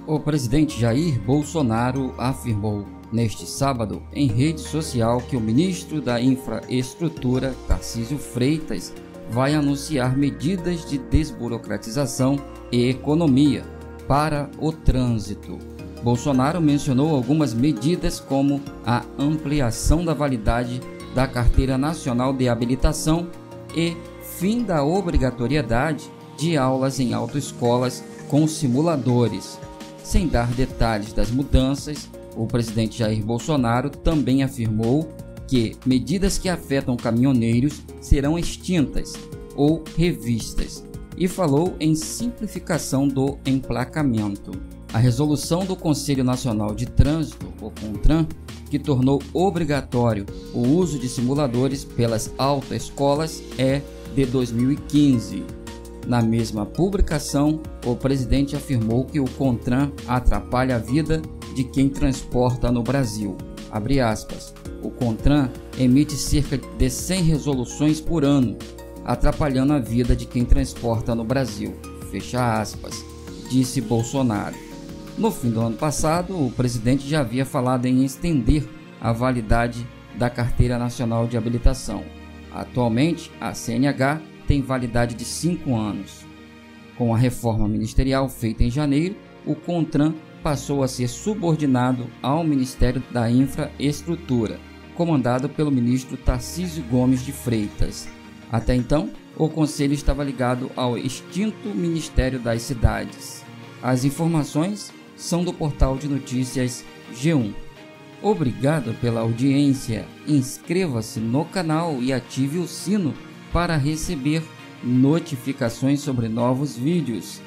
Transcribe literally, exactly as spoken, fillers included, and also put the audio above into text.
O presidente Jair Bolsonaro afirmou neste sábado em rede social que o ministro da Infraestrutura, Tarcísio Freitas, vai anunciar medidas de desburocratização e economia para o trânsito. Bolsonaro mencionou algumas medidas como a ampliação da validade da Carteira Nacional de Habilitação e fim da obrigatoriedade de aulas em autoescolas com simuladores. Sem dar detalhes das mudanças, o presidente Jair Bolsonaro também afirmou que medidas que afetam caminhoneiros serão extintas ou revistas e falou em simplificação do emplacamento. A resolução do Conselho Nacional de Trânsito, o CONTRAN, que tornou obrigatório o uso de simuladores pelas autoescolas é de dois mil e quinze. Na mesma publicação, o presidente afirmou que o CONTRAN atrapalha a vida de quem transporta no Brasil. Abre aspas. O CONTRAN emite cerca de cem resoluções por ano, atrapalhando a vida de quem transporta no Brasil. Fecha aspas, disse Bolsonaro. No fim do ano passado, o presidente já havia falado em estender a validade da Carteira Nacional de Habilitação. Atualmente, a C N H tem validade de cinco anos. Com a reforma ministerial feita em janeiro, o CONTRAN passou a ser subordinado ao Ministério da Infraestrutura, comandado pelo ministro Tarcísio Gomes de Freitas. Até então, o conselho estava ligado ao extinto Ministério das Cidades. As informações são do portal de notícias G um. Obrigado pela audiência. Inscreva-se no canal e ative o sino para receber notificações sobre novos vídeos.